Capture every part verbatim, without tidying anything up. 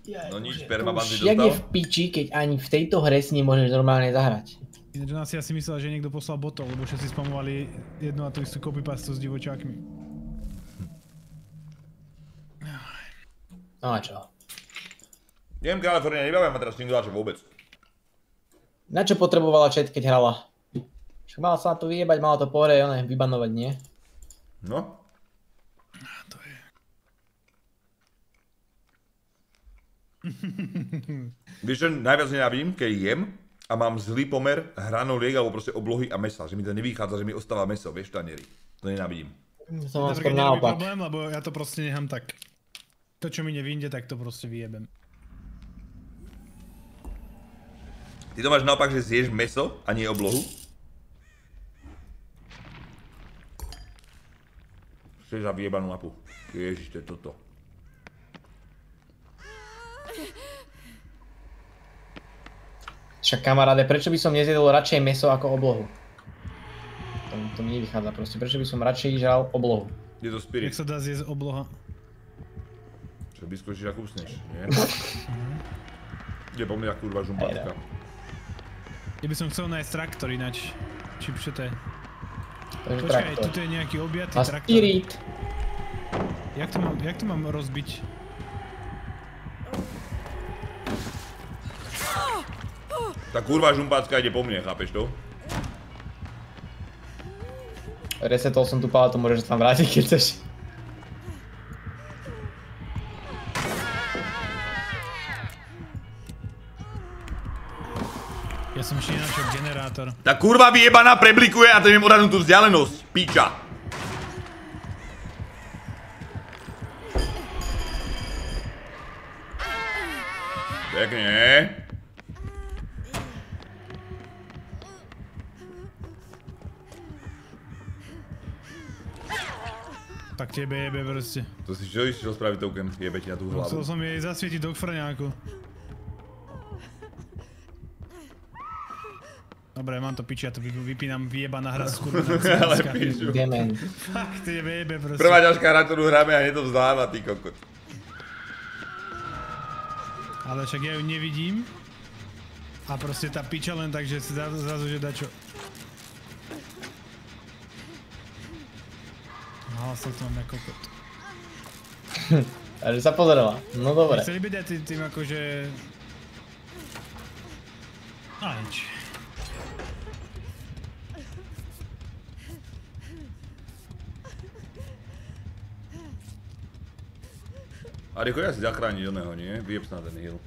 No nič, permabandy dostal. Jak je v piči, keď ani v tejto hre si nemôžeš normálne zahrať? Ináč nás ja si myslel, že niekto poslal botov, lebo všetci spamovali jednu a tú istú copypastu s divočákmi. No a čo? Neviem, Kalifornia, nebavím ma teraz singláča vôbec. Na čo potrebovala chat, keď hrala? Však mala sa na to vyjebať, mala to po hre, oné, vybanovať, nie? No. To je... Vieš čo, najviac nenávidím, keď jem a mám zlý pomer hranoliek alebo proste oblohy a mesa, že mi to nevychádza, že mi ostáva meso, vieš, v tanieri. To nenávidím. To mám skôr naopak. problém, lebo ja to proste nechám tak. To, čo mi nevýjde, tak to proste vyjebem. Ty to máš naopak, že zješ meso a nie oblohu? Chceš za vyjebanú mapu. Ježiš, to je toto. Však kamaráde, prečo by som nezjedol radšej meso ako oblohu? To, to mi nevychádza proste. Prečo by som radšej žral oblohu? Je to spirit. Jak sa dá zjesť obloha? Čo vyskočíš a kúsneš, nie? Ide po mňa kurva žumpátka. Ja by som chcel nájsť traktor ináč. Či čo to je? Počkaj, tuto je nejaký objatý a traktor. spirit. Jak to mám, jak to mám rozbiť? Tá kurva žumpácka ide po mne, chápeš to? Resetol som tú paletu, môžeš sa tam vrátiť, keď chceš. Ja som ešte nenašiel generátor. Tá kurva vyjebaná preblikuje a to neviem odhadnúť tú vzdialenosť. Piča. Pekne. Tak tebe jebe proste. To si čo išiel spraviť token? Jebe ti na tú hlavu. Chcel som jej zasvietiť do frňáku. Dobre, mám to piči, ja to vypínam, vyjebaná hra skurvená. Ale piču. Dement. Fakt, tebe jebe proste. Prvá ťažká hra, ktorú hráme a hneď to vzdáva, ty kokot. Ale však ja ju nevidím. A proste tá piča len tak, že si zrazu, že dačo. Hlasol to mám na kokot. Takže sa pozerala, no dobre. Chceli byť aj tým, tým akože... A nič. A Riko, ja si zachrániť oného, nie? Vyjeb sa na ten heal.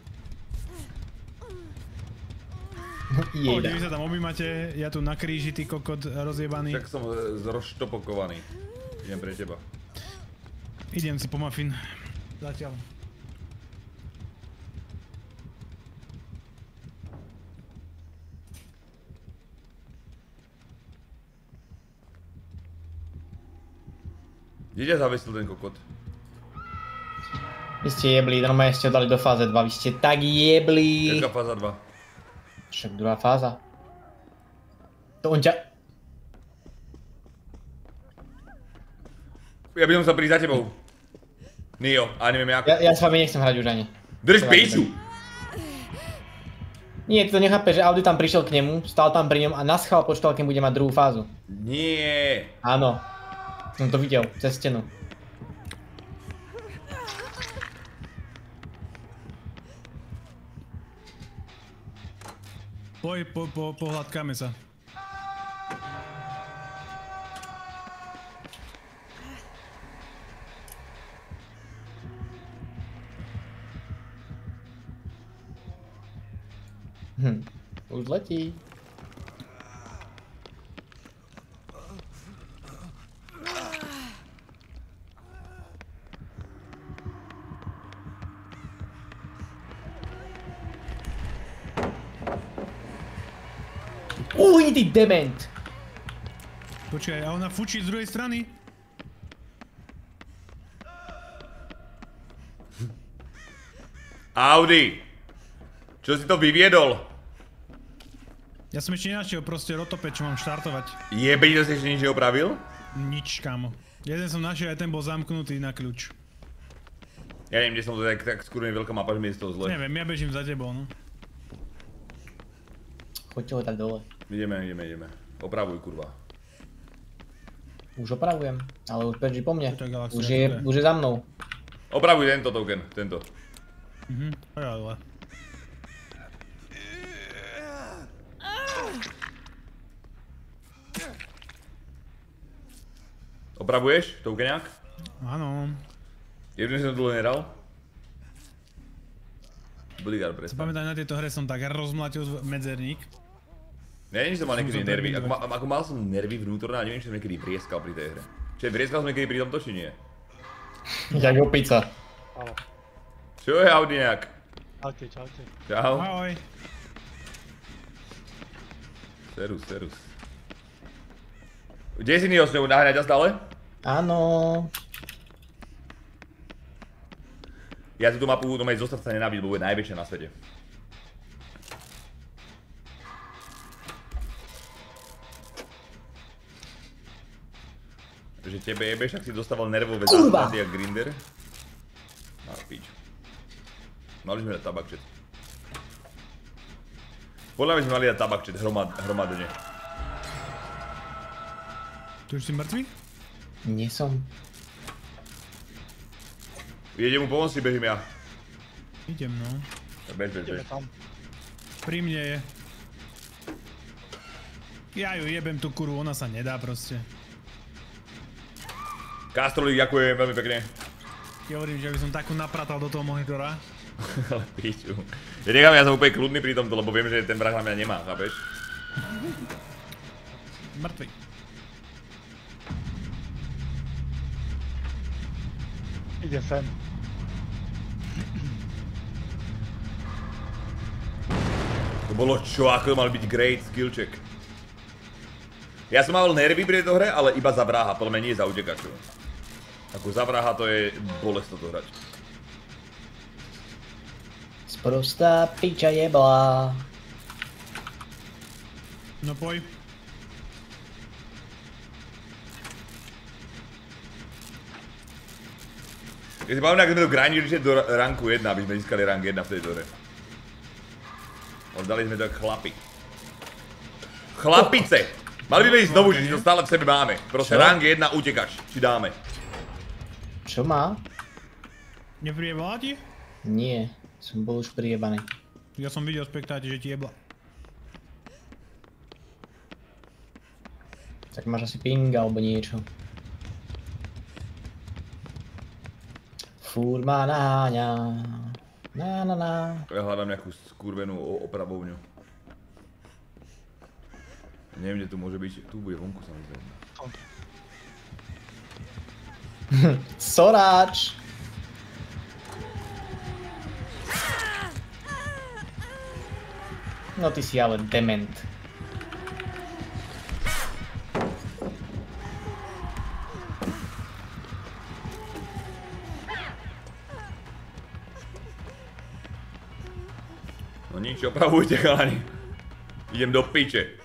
Pohode, vy sa tam objímate, ja tu na kríži, ty kokot rozjebaný. Však som zroštopokovaný. Idem pre teba. Idem si po muffin. Zatiaľ. Kde ťa zavesil ten kokot? Vy ste jebli, normálne ste ho dali do fáze dva, vy ste tak jebli. Jaká fáza dva? Však druhá fáza. To on ťa... Ja by som sa prísť za tebou. Nio, a neviem ako. Ja, ja s vami nechcem hrať už ani. Drž piču! Nie, ty to nechápe, že Audi tam prišiel k nemu, stál tam pri ňom a naschvál počítal, kým bude mať druhú fázu. Nie. Áno. Som to videl, cez stenu. Poj, po, po, pohľadkáme sa. Hm, už letí. Uj, ty dement! Počkaj, a ona fučí z druhej strany? Audi! Čo si to vyviedol? Ja som ešte nenašiel proste rotopeč, čo mám štartovať. Jebe, to si ešte nič neopravil? Nič, kámo. Jeden som našiel, aj ten bol zamknutý na kľúč. Ja neviem, kde som to tak, tak skurvený veľká mapa, že mi je z toho zle. Neviem, ja bežím za tebou, no. Choďte ho tak dole. Ideme, ideme, ideme. Opravuj, kurva. Už opravujem, ale už beží po mne. To je galaxia, Už je, to je. už je za mnou. Opravuj tento token, tento. Mhm, to je ale. Opravuješ tokenák? Áno. Jedný som dlho nehral. Bodyguard Si presne. pamätám, na tejto hre som tak rozmlatil medzerník. Ja neviem, že som mal niekedy Som nervy. to Ako, ma, ako mal som nervy vnútorné a neviem, či som niekedy vrieskal pri tej hre. Čiže vrieskal som niekedy pri tomto, či nie? Jak opica. Áno. Čo je Audi nejak? Čaute, čaute. Čau. Ahoj. Serus, serus. Kde si Nio s ňou? Nahrať ťa stále? Áno. Ja túto mapu budem aj zo srdca nenávidieť, bo bude najväčšia na svete. Že tebe jebeš, ak si dostával nervové Kurva! záchvaty jak Grinder. Na pič. Mali sme dať tabakčet. Podľa mňa sme mali dať tabakčet hromad, hromadne. Tu už si mŕtvý? Nie som. Idem mu pomôcť, bežím ja. Idem, no. Bež, bež, bež. Ideme tam. Pri mne je. Ja ju jebem tú kurvu, ona sa nedá proste. Kastrolík, ďakujem veľmi pekne. Ja hovorím, že by som takú napratal do toho monitora. Ale piču. Ja nechám, ja som úplne kľudný pri tomto, lebo viem, že ten vrah na mňa nemá, chápeš? Mŕtvy. Ide sem. To bolo čo, ako to mal byť great skill check. Ja som mal nervy pri tejto hre, ale iba za vraha, podľa mňa nie za utekačov. Ako za vraha to je bolest toto hrať. Sprostá piča jebla. No poj. Ja si pamätám, ak sme to grindili do ranku jedna, aby sme získali rank jedna v tejto hre. Oddali sme to jak chlapi. Chlapice! Mali by sme ísť znovu, že to stále v sebe máme. Proste Čo? rank jedna utekač, či dáme. Čo má? Nepriebala ti? Nie, som bol už priebaný. Ja som videl spektáte, že ti jebla. Tak máš asi ping alebo niečo. Fúr ma naháňa. Na na na. Ja hľadám nejakú skurvenú opravovňu. Neviem, kde tu môže byť. Tu bude vonku samozrejme. Soráč! No ty si ale dement. No nič, opravujte chalani. Idem do piče.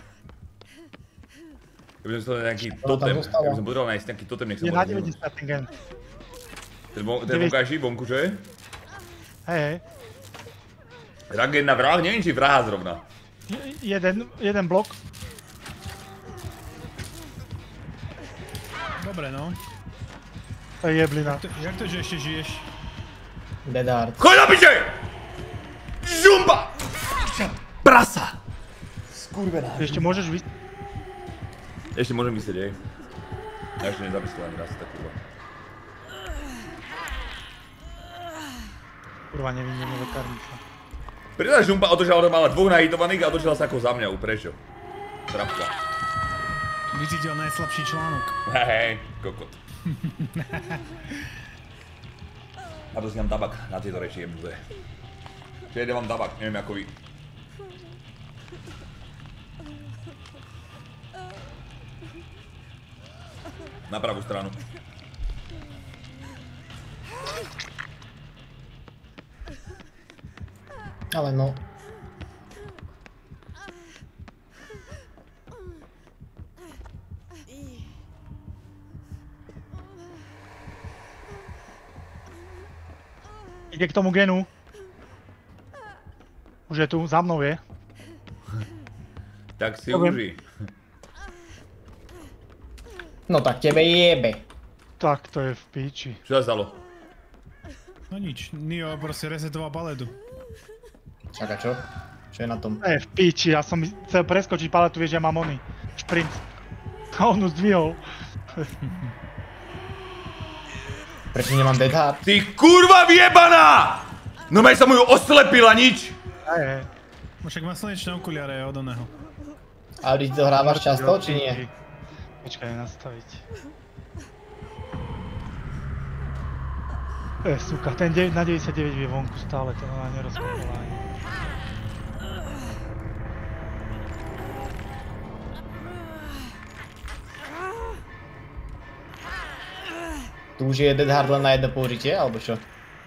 Keby som chcel nejaký Čo tam totem, zostalo? keby som potreboval nájsť nejaký totem, nech sa Je na môže minúť. deväťdesiat ten gen. Ten, von, ten vonkajší, vonku čo je? Hej, hej. Rank jedna vrah, neviem či vraha zrovna. Je- Jeden, jeden blok. Dobre, no. To je jeblina. To, jak to, že ešte žiješ? Bedard. Choď na piče! Žumba! Prasa! Skurvená. Ty ešte môžeš vys... Ešte môžem myslieť, hej. Ja ešte nezapiskal ani raz, tak kurva. Kurva, nevidím lekárnica. Preto žumpa otočila, ona mala dvoch nahitovaných a otočila sa ako za mňa, prečo? Trafka. Vycítil najslabší článok. Hej, kokot. A to si dám tabak na tieto reči jebnuté. Čiže ja mám tabak, neviem ako vy. Na pravú stranu. Ale no. Ide k tomu genu. Už je tu, za mnou je. Tak si Dobre. uži. No tak tebe jebe. Tak to je v píči. Čo sa stalo? No nič, Neo proste resetoval paletu. Čaká čo? Čo je na tom? To je v píči, ja som chcel preskočiť paletu, vieš, ja mám oný. Šprint. A on ju zdvihol. Prečo nemám Dead Hard? Ty kurva vyjebaná! No maj sa mu ju oslepila nič! Aj, aj. No však má slnečné okuliare od oného. Audi, ty to hrávaš často, či nie? Počkaj, nastaviť. E, suka, ten deväť na deväťdesiatdeväť je vonku stále, ten ona nerozkopovala ani. Tu už je Dead Hard len na jedno použitie, alebo čo?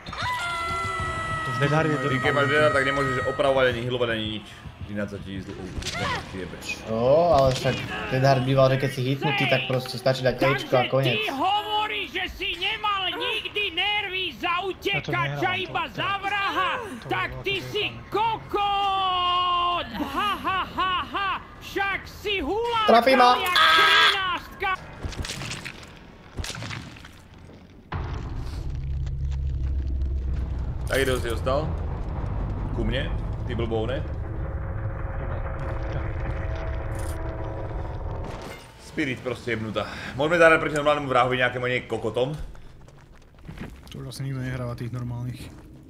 Dead Hard je Ty keď máš dead, tak nemôžeš opravovať ani healovať ani nič. Ináč sa ti zjebe. Čo? Ale však Dead Hard býval, že keď si hitnutý, tak proste stačí dať Ečko a koniec. Ty hovoríš, že si nemal nikdy nervy za utekača, iba za vraha, tak ty si kokot! Ha ha ha ha! Však si hulárka Trafí ma. jak trináctka! Tak kto si ostal? Ku mne? Ty blbovne? Spirit proste jebnutá. Môžeme zahrať proti normálnemu vrahovi nejakému nie kokotom? To už asi nikto nehráva tých normálnych.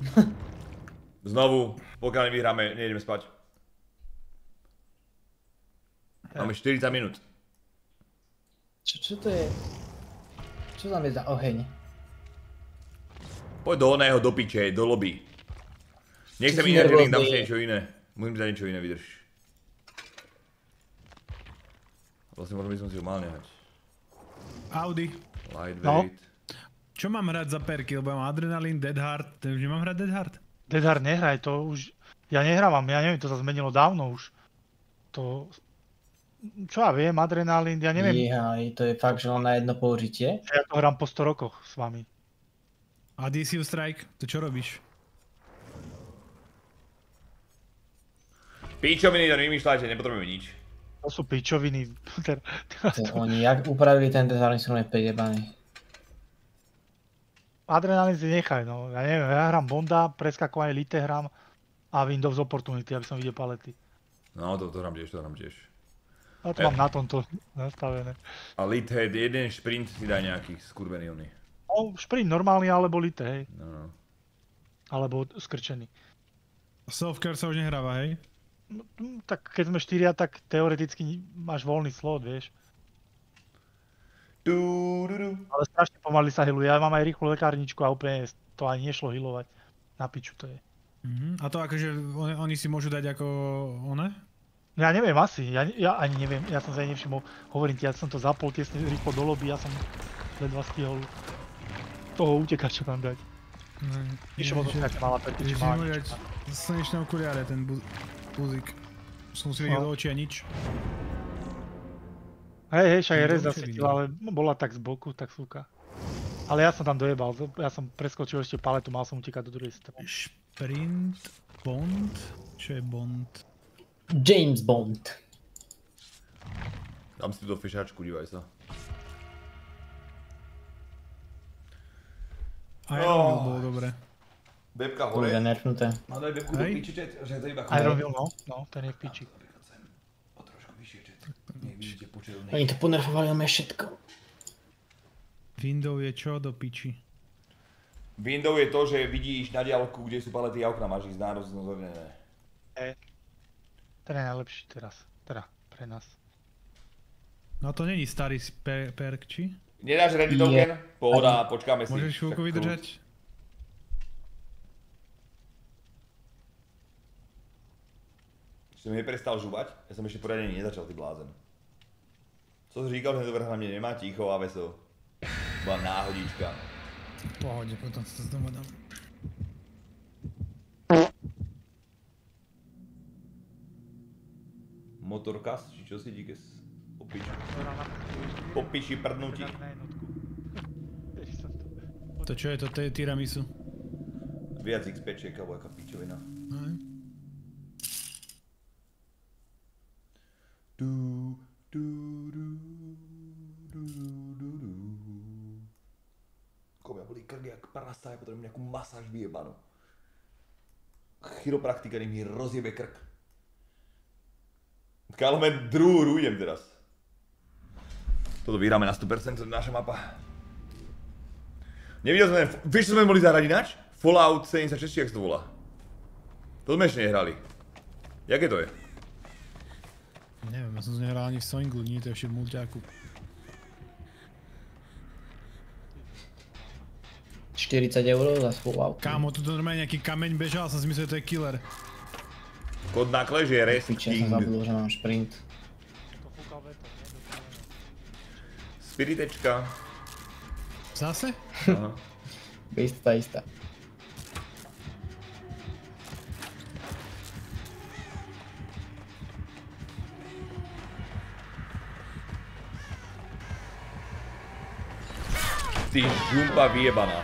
Znovu, pokiaľ nevyhráme, nejdeme spať. Máme štyridsať minút. Čo, čo to je? Čo tam je za oheň? Poď do oného, do piče, do lobby. Nechcem Ty si iné link, dám nervózny. si niečo iné. Musím si dať niečo iné, vydrž. Vlastne možno by som si ho mal nehať. Audi. Lightweight. Čo mám hrať za perky, lebo ja mám Adrenalin, Dead Hard, už nemám hrať Dead Hard? Dead Hard nehraj, to už... Ja nehrávam, ja neviem, to sa zmenilo dávno už. To... Čo ja viem, Adrenalin, ja neviem. Jehaj, to je fakt, že len na jedno použitie? Ja to hrám po sto rokoch s vami. A Adhesive Strike, to čo robíš? Píčoviny, to nevymýšľajte, nepotrebujeme nič. To sú pičoviny. To oni, jak upravili ten Dead Hard, som nepäť jebaný. Adrenalin si nechaj, no. Ja neviem, ja hrám Bonda, preskakovanie Lite hrám a Windows Opportunity, aby som videl palety. No, to, to hrám tiež, to hrám tiež. A to mám na tomto nastavené. A lead head, jeden šprint si daj nejaký skurvený oný. No, šprint normálny alebo Lite, hej. No, no. Alebo skrčený. Selfcare sa už nehráva, hej? No, tak keď sme štyria, tak teoreticky máš voľný slot, vieš. Du, du, du. Ale strašne pomaly sa healuje. Ja mám aj rýchlu lekárničku a úplne to ani nešlo healovať. Na piču to je. Mhm. A to akože oni, oni si môžu dať ako one? Ja neviem asi, ja, ja ani neviem, ja som sa aj nevšimol. Hovorím ti, ja som to zapol tesne rýchlo do lobby, ja som ledva stihol toho utekača tam dať. Ne, Išiel to nejaká malá perky, či Ježiš, malá nemôže dať niečo. slnečné okuliare, ten bu buzík. Som si videl do očí a nič. Hej, hej, však je Dobre rez si zasvietil, videl. ale bola tak z boku, tak súka. Ale ja som tam dojebal, ja som preskočil ešte paletu, mal som utekať do druhej strany. Sprint, Bond, čo je Bond? James Bond. Dám si túto fešačku, dívaj sa. Iron Oh. Will bolo dobre. Bebka Kurde, hore. nerfnuté. Má daj bebku do Hej. piči, chat, že to iba Iron Will, no, no, ten je v piči. O trošku vyššie, chat. Nech vidíte počet od Oni to ponerfovali na všetko. Window je čo do piči? Window je to, že vidíš na diaľku, kde sú palety a okna, máš ísť nározornené. Hej. Ten je najlepší teraz, teda pre nás. No to není starý per perk, či? Nedáš ready Je. token? Pohoda, počkáme si. Môžeš chvíľku Však vydržať? Som neprestal žúvať? Ja som ešte poriadne nezačal, ty blázen. Co si říkal, že to vrch na mne nemá ticho a vesel. Bola náhodička. V pohode, potom sa to znova dám. Motorkas, či čo si díkes? Po piči. Po piči prdnutí. To čo je to, to je tiramisu? Viac XPčiek, alebo jaká pičovina. Du, du, du, du, du, du. Ko mňa bolí krk jak prasa, ja potrebujem nejakú masáž vyjebanú. Chiropraktika mi rozjebe krk. Kálo, druhú hru idem teraz. Toto vyhráme na sto percent, to je naša mapa. Nevidel sme, vieš čo sme mohli zahrať ináč? Fallout sedemdesiatšesť, jak sa to volá? To sme ešte nehrali. Jaké to je? Neviem, ja som to nehral ani v Singlu, nie to je ešte v mulťáku. štyridsať eur za Fallout. Kámo, tu normálne nejaký kameň bežal, som si myslel, že to je killer. Kód na klež je Rest Piče, King. som zabudol, že mám šprint. Spiritečka. Zase? Aha. Istá, istá. Ty žumpa vyjebaná.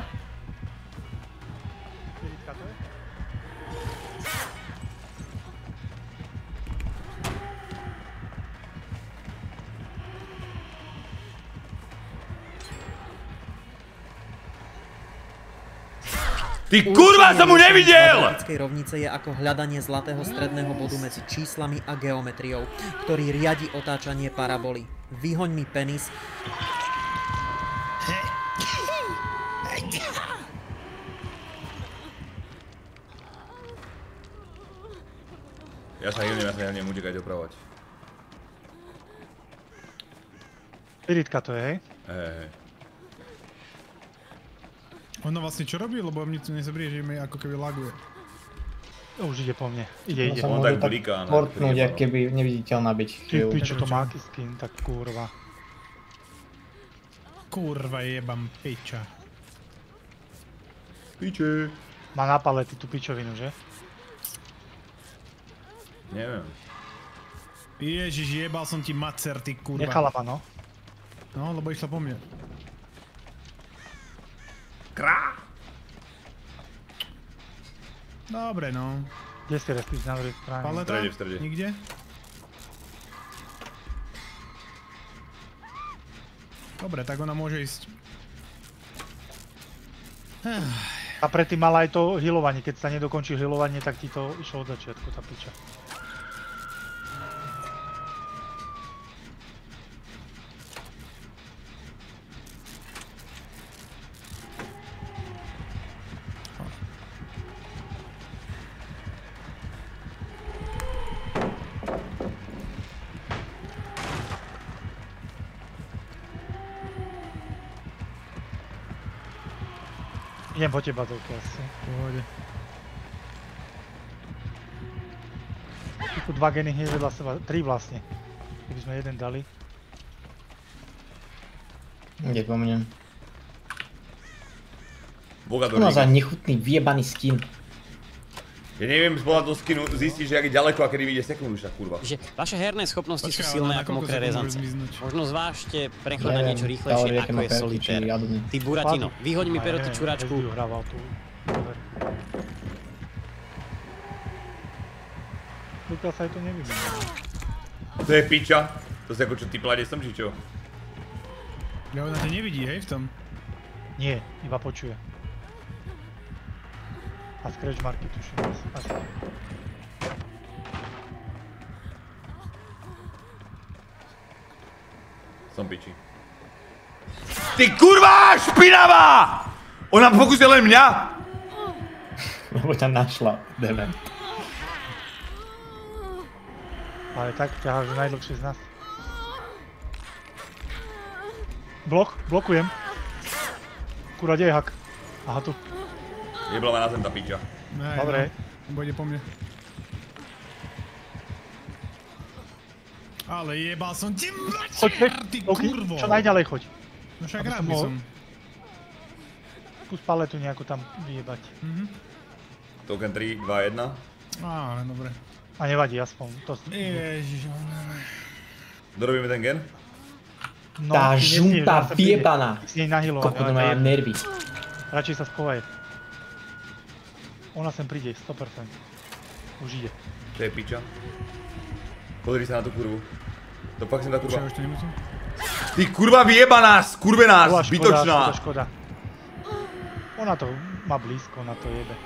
Ty kurva, som mu nevidel! Matematickej rovnice je ako hľadanie zlatého stredného bodu medzi číslami a geometriou, ktorý riadi otáčanie paraboly. Vyhoň mi penis. Ja sa hývnem, ja sa hývnem, utekať opravovať. Spiritka to je, hej? Hej, hej. Ono vlastne čo robí? Lebo mne tu nezabrie, že mi ako keby laguje. Už ide po mne. Ide, ide. On tak bliká. Portnúť, jak keby neviditeľná byť. Ty pičo, to má aký skin, tak kurva. Kurva jebam piča. Piče. Má na palety tú pičovinu, že? Neviem. Ježiš, jebal som ti macer, ty kurva. Nechala ma, no. No, lebo išla po mne. Krá! Dobre, no. Kde si respíš na druhej strane? Paleta? V strede, v strede. Nikde? Dobre, tak ona môže ísť. A predtým mala aj to healovanie, keď sa nedokončí healovanie, tak ti to išlo od začiatku, tá piča. Idem po teba, Zolky, asi. Pohode. Tu dva geny hneď vedľa seba, tri vlastne. Keby sme jeden dali. Ide po mne. Boga do No za Riga. nechutný vyjebaný skin. Ja neviem z pohľadu skinu zistiť, že jak je ďaleko a kedy vyjde sekndu už tá kurva. Že vaše herné schopnosti sú Počkaj, silné ale na ako koľko mokré sekúnd môže rezance. zmiznúť? Možno zvážte prechod na Neviem, niečo rýchlejšie, záleží, aké ako má je perky, solitér. či jadný. Ty Buratino, vyhoď mi pero tú Aj, čuračku. aj, vyhrával tú overku. Pokiaľ sa aj to nevidím. To je piča. To si ako čo ty plade som, či čo? Ja ona ťa nevidí, hej, v tom? Nie, iba počuje. A scratch marky tuším asi. Som piči. Ty kurva, špinavá! Ona fokusuje len mňa! Lebo ťa našla, dement. Ale tak ťaháš najdlhšie z nás. Blok, blokujem. Kurva, kde je hak? Aha, tu. Jebla ma na zem tá piča. Nej, Dobre. No, pôjde po mne. Ale jebal som ti Choď, mačer, choď, ty Zolky, kurvo! čo najďalej choď. No však aby rád som by mohol- som. Skús paletu nejako tam vyjebať. Mhm. Token tri, dva, jedna. Á, dobre. A nevadí, aspoň. To... Ježiš, Dorobíme ten gen? No, Tá ty nesmieš, žumpa ona sa príde. vyjebaná. Ty si nej nahylovaný, Kokot, ale má je- nervy. radšej sa schovaj. Ona sem príde, sto percent. Už ide. To je piča. Pozri sa na tú kurvu. To fakt sem tá kurva. Čo, ešte nemusím? Ty kurva vyjebaná, skurvená, Bola škoda, zbytočná. škoda, škoda. Ona to má blízko, ona to jebe.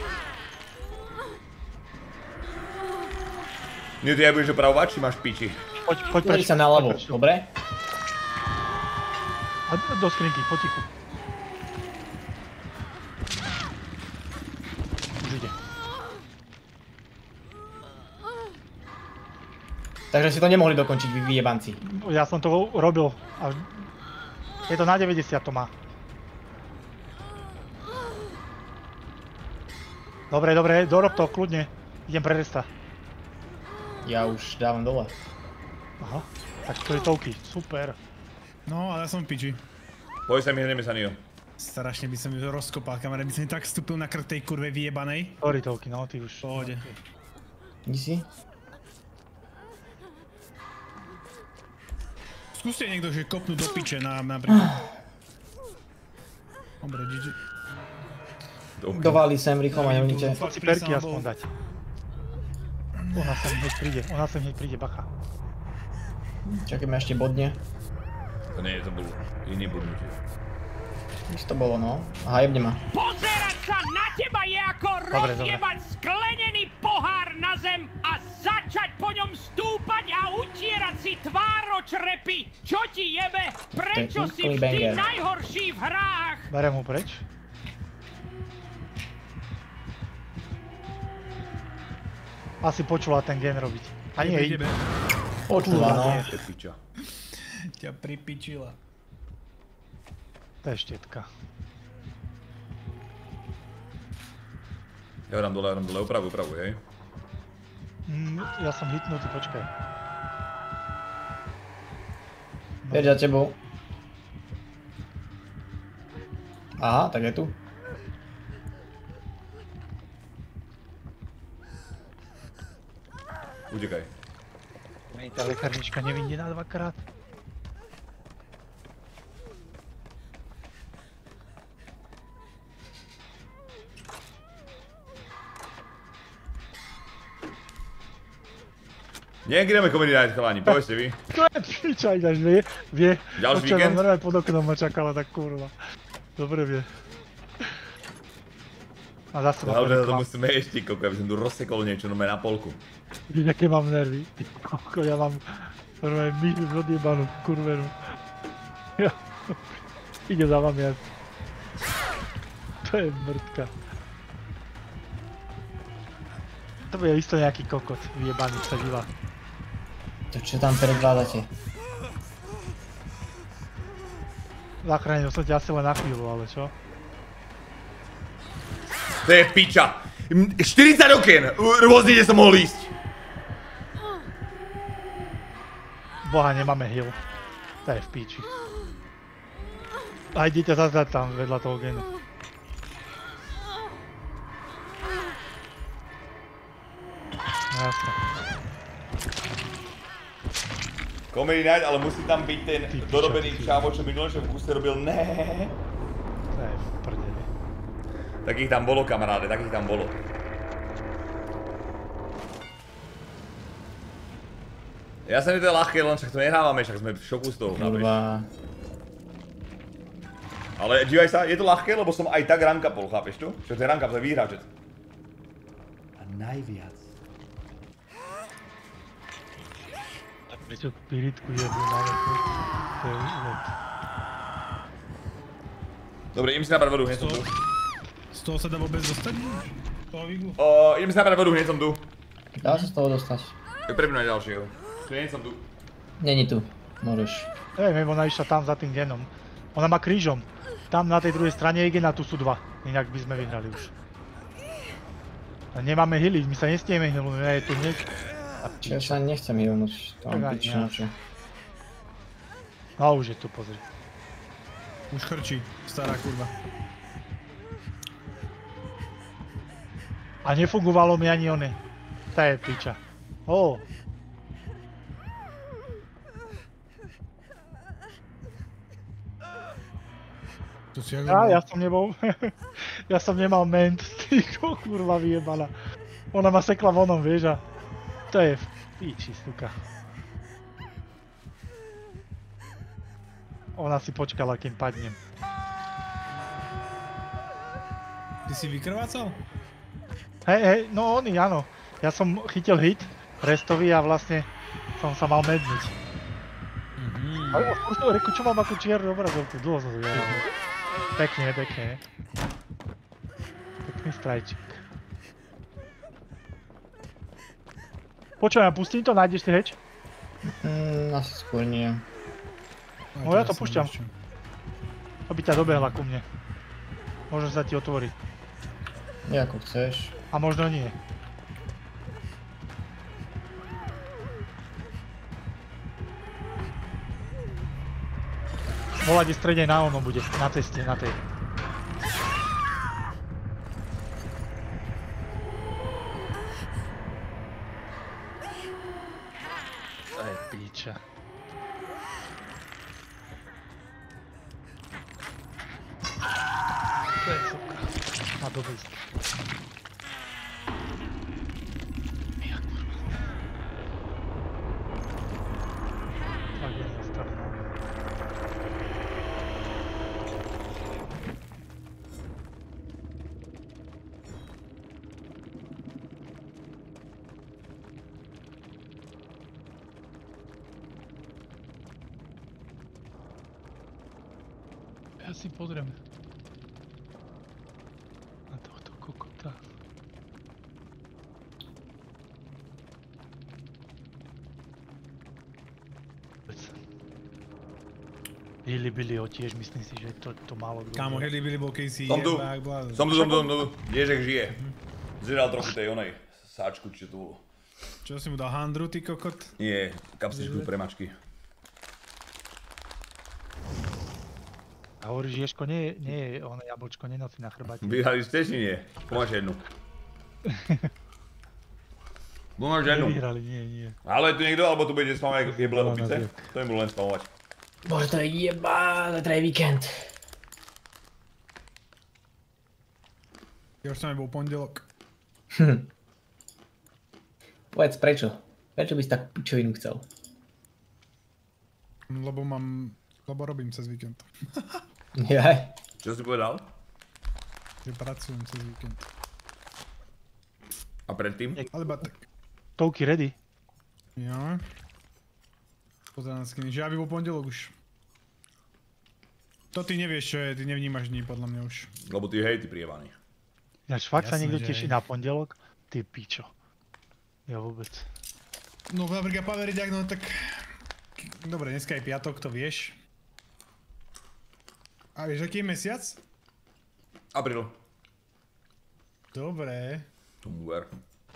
Nie, ty ja budeš opravovať, či máš piči? Poď, poď Poď sa na ľavo, dobre? A do skrinky, potichu. Už ide. Takže si to nemohli dokončiť, vy vyjebanci. Ja som to robil. A je to na deväťdesiat to má. Dobre, dobre, dorob to, kľudne. Idem pre resta. Ja už dávam dole. Aha, tak to je toľky, super. No, ale ja som v piči. Poď sa mi, hneme sa, Nio. Strašne by som ju rozkopal, kamarát, by som mi tak vstúpil na krk tej kurve vyjebanej. Sorry toľky, no ty už. Pohode. Kde si? Skúste niekto, že kopnú do piče na, napríklad. Dobre, gé gé. Dovali sem rýchlo, ma neunite. Poď si perky aspoň dať. Ona sem hneď príde, ona sem hneď príde, bacha. Čakaj ma ešte bodne. To nie, to bol iný bodnutie. Už to bolo, no. Aha, jebne ma. Pozerať sa na teba je ako Dobre, rozjebať sklenený pohár na zem a začať po ňom stúpať a utierať si tváročrepy. Čo ti jebe? Prečo To je si úplný vždy banger. najhorší v hrách? Berem ho preč. Asi počula ten gen robiť. A nie, ide. Počula, no. To je piča. Ťa pripičila. To je štetka. Ja dám dole, ja dám dole, upravuj, upravuj, hej. Mm, ja som hitnutý, počkaj. Veď za tebou. Aha, tak je tu. Utekaj. Tá lekárnička nevindená dvakrát. Niekde ideme Comedy Night, chalani, povedzte vy. To je piča, ináč vie, vie. Ďalší Občas víkend? ma normálne pod oknom ma čakala, tak kurva. Dobre vie. A zase ma Hlavne sa preklap. tomu smeješ, ty koko, aby som tu rozsekol niečo, no na polku. Vidíš, aké mám nervy. Ty koko, ja mám normálne minus odjebanú, kurvenú. Ja. Ide za vami, ja. To je mŕtka. To bude isto nejaký kokot, vyjebaný sa divá. To čo tam predvádzate? Zachránil som ťa asi len na chvíľu, ale čo? To je piča. štyridsať okien, rôzne kde som mohol ísť. Boha, nemáme heal. To je v píči. A idete zazdať tam vedľa toho genu. No jasne. Comedy Night, ale musí tam byť ten Ty piča, dorobený ty. čávo, čo minulé, že v kuse robil ne. To je v prdeli. Takých tam bolo, kamaráde, takých tam bolo. Ja sa mi to je ľahké, len však to nehrávame, však sme v šoku z toho, chápeš? Kurva. Ale dívaj sa, je to ľahké, lebo som aj tak ranka pol, chápeš tu? Čo to je ranka, to je výhra, že? A najviac. Prečo spiritku jebu máme tu? To je úvod. Dobre, idem si nabrať vodu, hneď som tu. Z toho sa dá vôbec dostať? Toho viglu? O, idem si nabrať vodu, hneď som tu. Dá sa z toho dostať. Tak prepnúť ďalšieho. Hneď som tu. Není tu. Môžeš. Neviem, ona išla tam za tým genom. Ona má krížom. Tam na tej druhej strane je gen a tu sú dva. Inak by sme vyhrali už. A nemáme healiť, my sa nestieme healnúť, je tu hneď. Čiže sa nechcem hilnúť. To mám Tak ani piču na ja. čo. No už je tu, pozri. Už chrčí, stará kurva. A nefungovalo mi ani one. Tá je piča. Ó. To si ako... Á, ja som nebol. Ja som nemal ment, ty kurva vyjebala. Ona ma sekla vonom, vieš a... To je v píči, suka. Ona si počkala, kým padnem. Ty si vykrvácal? Hej, hej, no oni, áno. Ja som chytil hit, restový a vlastne som sa mal medniť. Mhm. Ale už to reku, čo mám akú čiernu obrazovku, dlho som to dělal. Pekne, pekne. Pekný strajčík. Počujem, ja pustím to, nájdeš si heč? Mm, asi skôr nie. No ja to púšťam. Aby ťa dobehla ku mne. Možno sa ti otvorí. Nie ako chceš. A možno nie. Volať je strede na ono bude, na ceste, na tej. Aj píča. To je suka. Na dobrý strach. Ja kurva. Tak je zastavná. Ja si pozriem na tohto kokota. Hili Billy ho tiež, myslím si, že to, to málo kdo. Kámo, Heli Billy bol kejsi Som tu, jebák, blázon. som tu, som tu, som tu. Ježek žije. Zvedal trochu tej onej sáčku, či to bolo. Čo si mu dal handru, ty kokot? Nie, kapsičku pre mačky. A hovoríš, Ježko, nie, nie je ono jablčko, nenosí na chrbate. Vyhrali ste či nie? Pomáš jednu. Pomáš jednu. Nevyhrali, nie, nie. Ale tu niekto, alebo tu bude spamovať jeble opice? To im budú len spamovať. Bože, to je jebá, zajtra je víkend. Ja už som bol pondelok. Hm. Povedz prečo? Prečo by si tak pičovinu chcel? Lebo mám... Lebo robím cez víkend. Jaj. Čo si povedal? Že pracujem cez víkend. A predtým? Ale batek. Touky ready? Jo. Pozerám skiny, že ja by bol pondelok už. To ty nevieš čo je, ty nevnímaš dní podľa mňa už. Lebo ty hej, ty prievaný. Ináč fakt sa Jasné, niekto že teší hej. na pondelok? Ty pičo. Ja vôbec. No Fabrika Paveriďak, no tak... Dobre, dneska je piatok, to vieš. A vieš, aký je mesiac? Apríl. Dobre. Tomu ver.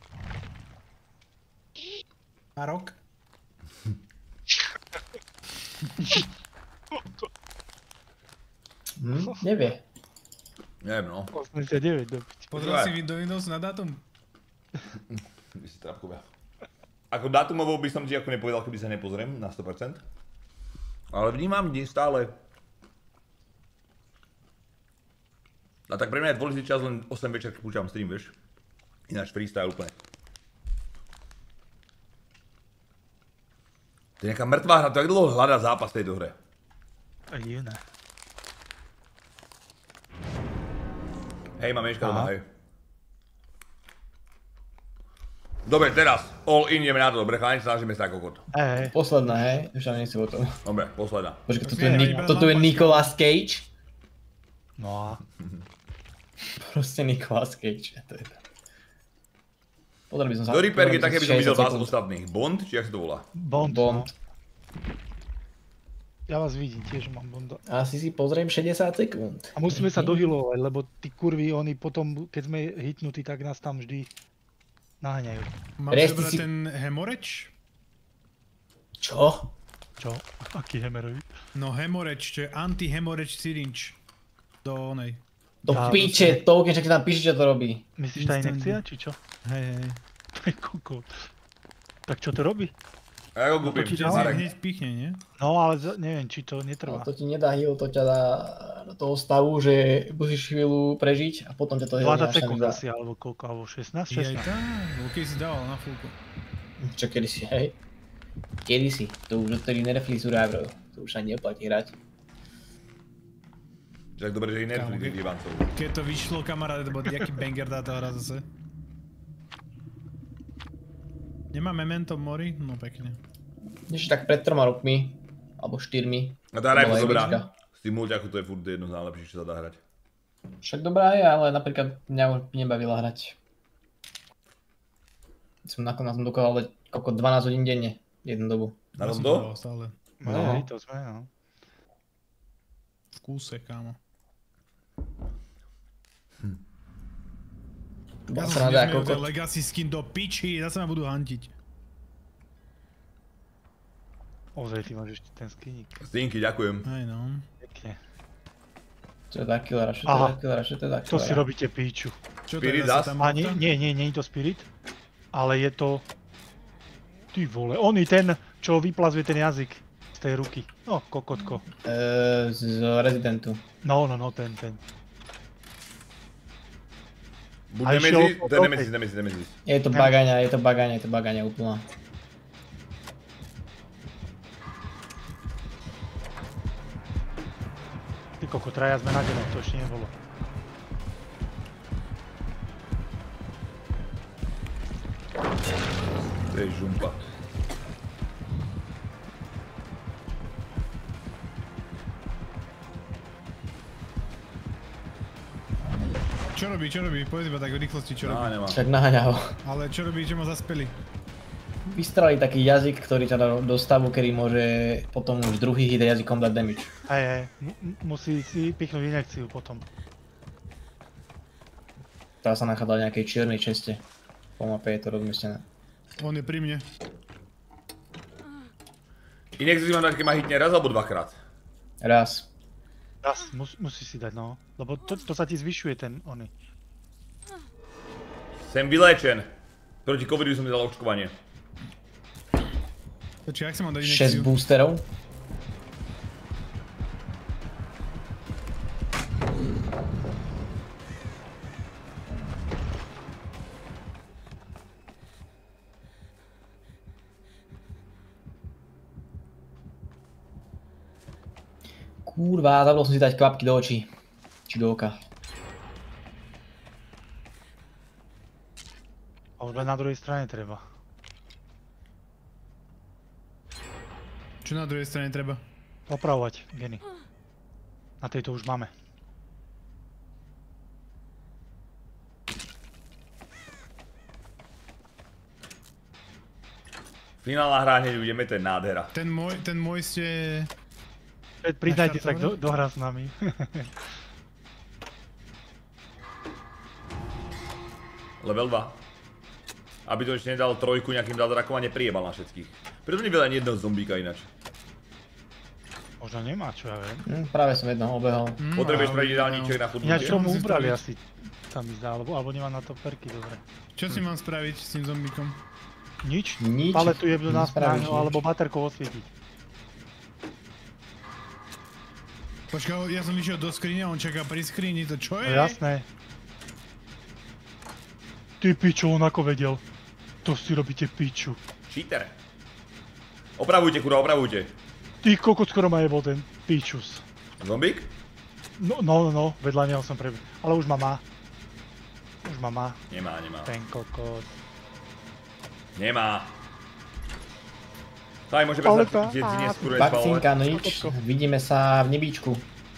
A rok? Hm? Nevie. Neviem no. osemdesiatdeväť do piči. Pozrel si do Windowsu na dátum? Vy si trapkovia. Ako dátumovo by som ti ako nepovedal, keby sa nepozriem na sto percent. Ale vnímam dni stále. A tak pre mňa je dôležitý čas len osem večer, keď púšťam stream, vieš. Ináč freestyle úplne. To je nejaká mŕtvá hra, to jak dlho hľadá zápas v tejto hre. A divné. Hej, mám Ježka doma, hej. Dobre, teraz, all in, ideme na to, dobre, chalani, snažíme sa ako kokot. Hej, Posledná, hej? Už tam nechci o tom. Dobre, posledná. Počkaj, toto je je, Ni- iba toto je lampačka. Nicolas Cage? no a Proste Nicolas Cage. To je to. Pozrel by som sa... Do Reaper je také, by som videl šesťdesiat vás sekúnd. ostatných. Bond, či jak sa to volá? Bond. Bond. No. Ja vás vidím, tiež mám Bonda. Asi si pozriem šesťdesiat sekúnd. A musíme sa dohylovať, lebo tí kurvy, oni potom, keď sme hitnutí, tak nás tam vždy naháňajú. Mám Resti zobrať si- ten hemoreč? Čo? Čo? Aký hemerový? No hemoreč, čo je anti-hemoreč syringe. Do onej. Do Á, piče, to keď tam píše, čo to robí. Myslíš tá Instant. inekcia, či čo? Hej, hej. To je kokot. Tak čo to robí? A ja ho kúpim, ti či dal? Marek. Hneď pichne, nie? No ale za, neviem, či to No, netrvá. to ti nedá heal, to ťa dá do toho stavu, že musíš chvíľu prežiť a potom ťa to heal dvadsať až sekúnd za... asi, alebo koľko, alebo šestnásť, Je aj šestnásť. tá, lebo keď si dával na fulku. Čo kedysi, hej? Kedysi, to už odtedy nerfli Survivor, to už sa neoplatí hrať. Tak dobre, že i nerfli Kámo, tých keď- divancov. Keď to vyšlo, kamaráde, to bol jaký banger táto hra zase. Nemá memento mori? No pekne. Ešte tak pred troma rokmi, alebo štyrmi. A tá hra je bola furt dobrá. jednička. Z tým mulťaku to je furt jedno z najlepších, čo sa dá hrať. Však dobrá je, ale napríklad mňa už nebavila hrať. Som nakoniec som dokázal dať koľko dvanásť hodín denne, jednu dobu. Na Ja som tomto? dával stále. No, No. hej, to sme, no. V kúse, kámo. Bola Ja som sa si nadá nesmiel kokot. ten legacy skin do piči, zase ma budú hantiť. Ozaj, ty máš ešte ten skiník. Stinky, ďakujem. Hej no. Pekne. Čo je tá killera, čo to je Aha. tá killera, čo to je tá To si killera. robíte píču. Čo to Spirit je zase zas? tam? A nie, nie, nie, nie je to Spirit, ale je to... Ty vole, on je ten, čo vyplazuje ten jazyk z tej ruky. No, kokotko. Eee, z Residentu. No, no, no, ten, ten. Buď A Nemesis, išiel- to je Nemesis, Nemesis, Nemesis. Je to bagaňa, je to bagaňa, je to bagaňa úplná. Ty koko, traja sme na denom, to ešte nebolo. To je žumpa. Čo robí, čo robí? Povedz iba tak v rýchlosti, čo No, robí. nemá. Však naháňa ho. Ale čo robí, čo ma zaspeli? Vystrali taký jazyk, ktorý ťa dá do stavu, kedy môže potom už druhý hit jazykom dať damage. Hej, hej, mu- mu- musí si pichnúť injekciu potom. Tá sa nachádza v nejakej čiernej česte. Po mape je to rozmiestnené. On je pri mne. Inek si mám dať, keď ma hitne raz alebo dvakrát. Raz. Raz, mus, musí si dať, no. Lebo to, to sa ti zvyšuje ten, ony. Sem vylečen. Proti covidu som mi dal očkovanie. Počkaj, jak sa mám dať šesť injekciu? boosterov. Kurva, zabudol som si dať kvapky do očí. Či do oka. A už len na druhej strane treba. Čo na druhej strane treba? Opravovať geny. Na tejto už máme. Finálna hra hneď budeme, to je nádhera. Ten môj, ten môj ste... Pred, priznajte sa, kto kto hrá s nami. Level dva. Aby to ešte nedal trojku nejakým daldrakom a neprijebal na všetkých. Preto nebyl ani jedného zombíka inač. Možno nemá, čo ja viem. Hm, práve som jedného obehol. Hm, Potrebuješ ale- spraviť ideálniček na Ináč chudnutie. čo mu musím ubrali spraviť. asi, sa mi zdá, alebo, alebo nemá na to perky, dobre. Čo si mám spraviť s tým zombíkom? Nič? Nič. Paletu jebnú na Nespravíš stranu, nič. alebo baterkou osvietiť. Počkaj, ja som išiel do skrine, on čaká pri skrini, to čo No je? jasné. Ty pičo, on ako vedel. To si robíte piču. Cheater. Opravujte, kurva, opravujte. Ty kokot, skoro ma jebol ten pičus. Zombík? No, no, no, no, vedľa neho som prebil. Ale už ma má. Už ma má, Nemá, nemá. ten kokot. Nemá. Taj, môže Ale prestať, tá- keď si neskôr Vakcínka, spalovať. no nič. Vidíme sa v nebíčku.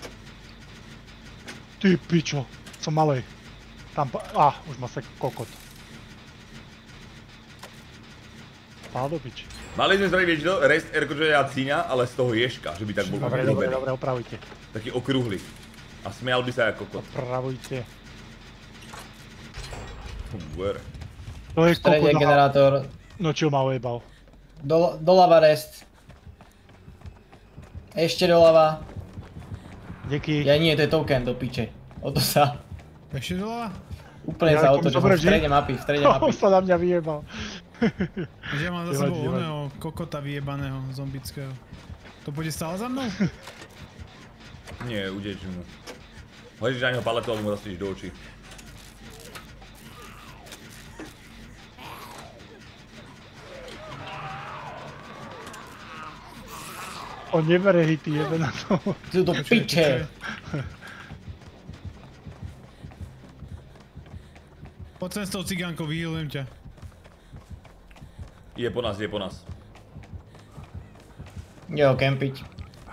Ty pičo, som malej. Tam pa... Ah, už ma sa kokot. Pál do piči. Mali sme spraviť, vieš to, rest Erkočoja a Cíňa, ale z toho ježka, že by tak bol Dobre, dobre, urobený. dobre, opravujte. Taký okrúhly. A smial by sa ako kokot. Opravujte. Uber. To je Strede kokot, aha. generátor. No čo ma ojebal. Dol- doľava rest. Ešte doľava. Díky. Ja nie, to je token do piče. O to sa. Ešte doľava? Úplne Ja, sa to mi otočil. dobre, V že? strede mapy, v strede mapy. On sa na mňa vyjebal. Že ja mám za sebou oného kokota vyjebaného, zombického. To pôjde stále za mnou? Nie, udeč mu. Hodíš na neho paletu, ale mu rastíš do očí. On nebere hity, jebe na to. Ty do piče! Poď sem s tou cigánkou, vyhealujem ťa. Je po nás, je po nás. Jo, kempiť.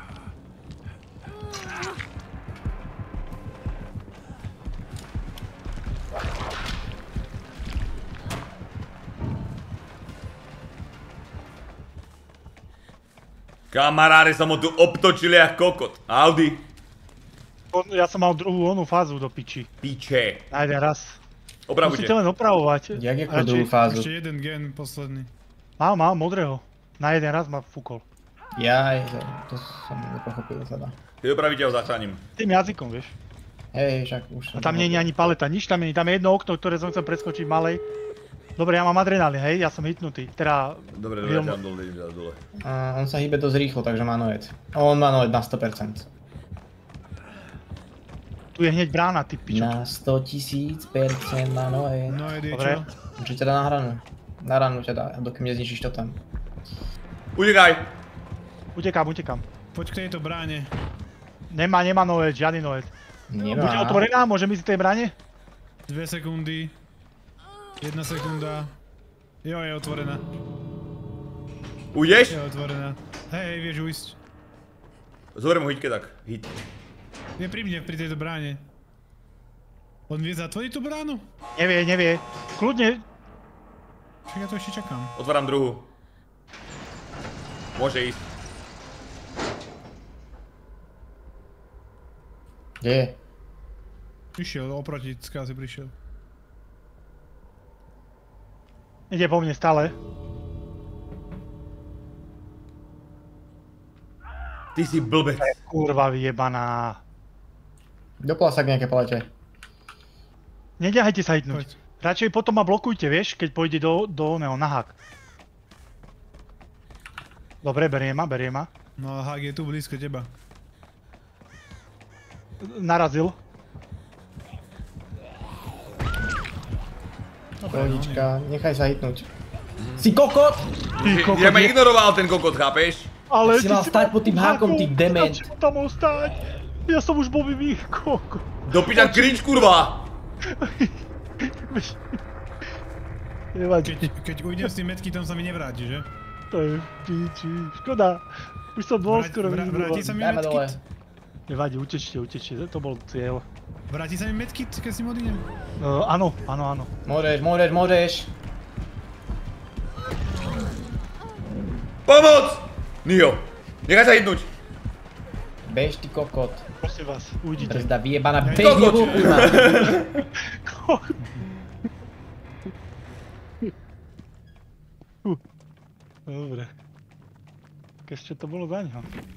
Kamaráde, som ho tu obtočili jak kokot. Audi. On, ja som mal druhú onú fázu do piči. Piče. Na jeden raz. Opravujte. Musíte len opravovať. Jak je po druhú fázu? Ešte jeden gen, posledný. Mal, mal, modrého. Na jeden raz ma fúkol. Jaj, to som nepochopil teda. Keď opravíte ho, zachránim. Tým jazykom, vieš. Hej, však už... A tam nie je ani paleta, nič tam nie je. Tam je jedno okno, ktoré som chcel preskočiť malej. Dobre, ja mám adrenalín, hej, ja som hitnutý. Teda... Dobre, dobre, ja tam dole, idem ďalej dole. Uh, on sa hýbe dosť rýchlo, takže má noed. On má noed na sto percent. Tu je hneď brána, ty pičo. Na sto tisíc percent má noed. Noed je Dobre. čo? Či teda na hranu. Na ranu teda, dokým nezničíš to tam. Utekaj! Utekám, utekám. Poď k tejto bráne. Nemá, nemá noed, žiadny noed. Nemá. Bude otvorená? Môžem ísť z tej bráne? Dve sekundy. Jedna sekunda. Jo, je otvorená. Ujdeš? Je otvorená. Hej, hej, vieš ujsť. Zoberiem ho hitke tak. Hit. Je pri mne, pri tejto bráne. On vie zatvoriť tú bránu? Nevie, nevie. Kľudne. Však ja to ešte čakám. Otváram druhú. Môže ísť. Kde je? Prišiel, oproti skáze prišiel. Ide po mne stále. Ty si blbec. Kurva vyjebaná. Dopla sa k nejaké palete. Neďahajte sa hitnúť. Poď. Radšej potom ma blokujte, vieš, keď pôjde do, do oného, na hák. Dobre, berie ma, berie ma. No a hák je tu blízko teba. Narazil. Pohodička, nechaj sa hitnúť. Si kokot! Ty kokot, Ja ma je- ignoroval ten kokot, chápeš? Ale Si ty mal stať pod tým hákom, ty dement. Čo tam mal stáť? Ja som už bol vyvých, kokot. Do piča cringe, kurva! Nevadí, Keď, keď ujdem s tým medkitom sa mi nevráti, že? to je v piči. Škoda. Už som bol Vrať- skoro vra- Vráti vyzbúvaný. sa mi Dajme dole. medkit? Nevadí, utečte, utečte, to bol cieľ. Vráti sa mi medkit, keď si odídem? Uh, áno, áno, áno. Môžeš, môžeš, môžeš. Pomoc! Nio, nechaj sa hitnúť. Bež ty kokot. Prosím vás, ujdite. Brzda vyjebaná, bež Kokot. nebo kurva. Kokot. Uh, Dobre. Ešte to bolo za ňo.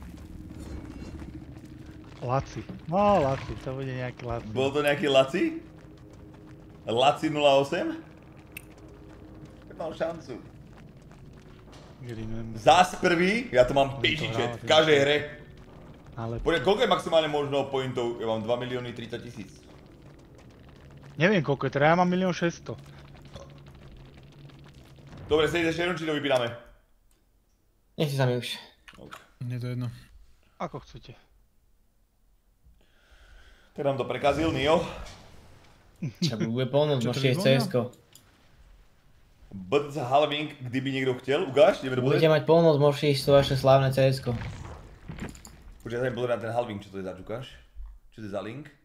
Laci. No, Laci, to bude nejaký Laci. Bol to nejaký Laci? Laci nula osem? Mal šancu. Greenem. Zas prvý, ja to mám pičičet v každej hre. Ale Poďme, koľko je maximálne možno pointov? Ja mám dva milióny tridsať tisíc. neviem koľko je, teda ja mám milión šesťsto. Dobre, sedíš ešte jednu, či to vypíname? Nech si sami už. Ok. Nie to jedno. Ako chcete. Tak nám to prekazil, Nio. Čo bude polnoc, Čo to môžete ísť vyvolá? cé esko. Bd halving, kdyby niekto chcel, ukáž, ideme do Budete bude. mať polnoc, môžete ísť to vaše slávne cé esko. Počkaj, ja sa mi pozrieť na ten halving, čo to je zač, ukáž? Čo to je za link?